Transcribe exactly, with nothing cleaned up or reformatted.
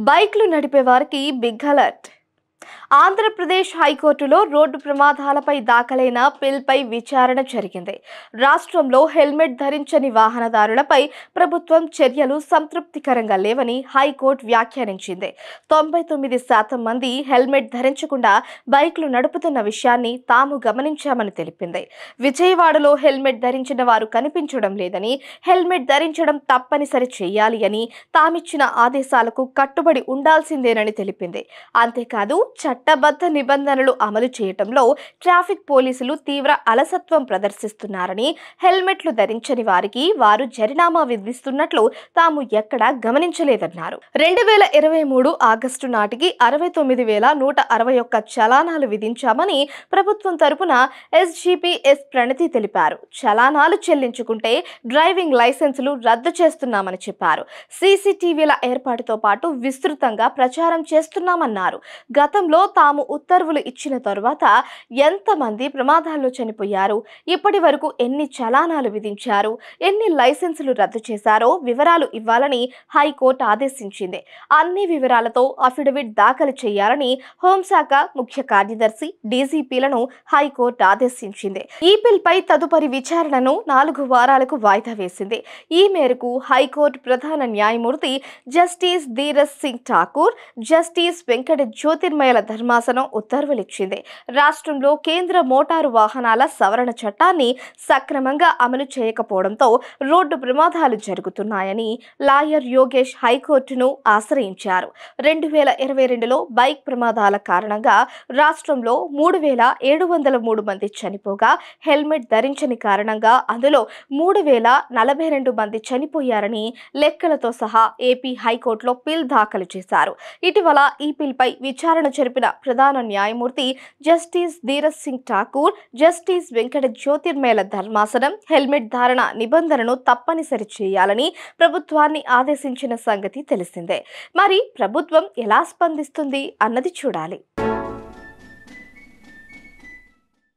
బైక్లు నడిపే వారికి బిగ్ అలర్ట్. ఆంధ్రప్రదేశ్ హైకోర్టులో రోడ్డు ప్రమాదాలపై దాఖలైన పిల్పై విచారణ జరిగింది. రాష్ట్రంలో హెల్మెట్ ధరించని వాహనదారులపై ప్రభుత్వం చర్యలు సంతృప్తికరంగా లేవని హైకోర్టు వ్యాఖ్యానించింది. తొంభై తొమ్మిది శాతం మంది హెల్మెట్ ధరించకుండా బైక్లు నడుపుతున్న విషయాన్ని తాము గమనించామని తెలిపింది. విజయవాడలో హెల్మెట్ ధరించిన వారు కనిపించడం లేదని, హెల్మెట్ ధరించడం తప్పనిసరి చేయాలి అని, తామిచ్చిన ఆదేశాలకు కట్టుబడి ఉండాల్సిందేనని తెలిపింది. అంతేకాదు చట్టబద్ధ నిబంధనలు అమలు చేయటంలో ట్రాఫిక్ పోలీసులు తీవ్ర అలసత్వం ప్రదర్శిస్తున్నారని, హెల్మెట్లు ధరించని వారికి వారు జరిమానా విధిస్తున్నట్లు తాము ఎక్కడా గమనించలేదన్నారు. రెండు వేల ఇరవై మూడు ఆగస్టు నాటికి అరవై తొమ్మిది వేల నూట అరవై ఒక్క చలానాలు విధించామని ప్రభుత్వం తరపున ఎస్జీపీ ఎస్ ప్రణతి తెలిపారు. చలానాలు చెల్లించుకుంటే డ్రైవింగ్ లైసెన్సులు రద్దు చేస్తున్నామని చెప్పారు. సీసీటీవీల ఏర్పాటుతో పాటు విస్తృతంగా ప్రచారం చేస్తున్నామన్నారు. గతంలో తాము ఉత్తర్వులు ఇచ్చిన తరువాత ఎంతమంది ప్రమాదాల్లో చనిపోయారు, ఇప్పటి వరకు ఎన్ని చలానాలు విధించారు, ఎన్ని లైసెన్సులు రద్దు చేశారో వివరాలు ఇవ్వాలని హైకోర్టు ఆదేశించింది. అన్ని వివరాలతో అఫిడవిట్ దాఖలు చేయాలని హోంశాఖ ముఖ్య కార్యదర్శి డీజీపీలను హైకోర్టు ఆదేశించింది. ఈ బిల్పై తదుపరి విచారణను నాలుగు వారాలకు వాయిదా వేసింది. ఈ మేరకు హైకోర్టు ప్రధాన న్యాయమూర్తి జస్టిస్ ధీరజ్ సింగ్ ఠాకూర్, జస్టిస్ వెంకట జ్యోతిర్మయల ధర్మాసనం ఉత్తర్వులిచ్చింది. రాష్ట్రంలో కేంద్ర మోటారు వాహనాల సవరణ చట్టాన్ని సక్రమంగా అమలు చేయకపోవడంతో రోడ్డు ప్రమాదాలు జరుగుతున్నాయని లాయర్ యోగేష్ హైకోర్టును ఆశ్రయించారు. రెండు వేల ఇరవై రెండులో బైక్ ప్రమాదాల కారణంగా రాష్ట్రంలో మూడు వేల ఏడు వందల మూడు మంది చనిపోగా, హెల్మెట్ ధరించని కారణంగా అందులో మూడు వేల నలభై రెండు మంది చనిపోయారని లెక్కలతో సహా ఏపీ హైకోర్టులో పిల్ దాఖలు చేశారు. ఇటీవల ఈ పిల్పై విచారణ జరిపిన ప్రధాన న్యాయమూర్తి జస్టిస్ ధీరజ్ సింగ్ ఠాకూర్, జస్టిస్ వెంకట జ్యోతిర్మయల ధర్మాసనం హెల్మెట్ ధారణ నిబంధనను తప్పనిసరి చేయాలని ప్రభుత్వాన్ని ఆదేశించిన సంగతి తెలిసిందే. మరి ప్రభుత్వం ఎలా స్పందిస్తుంది అన్నది చూడాలి.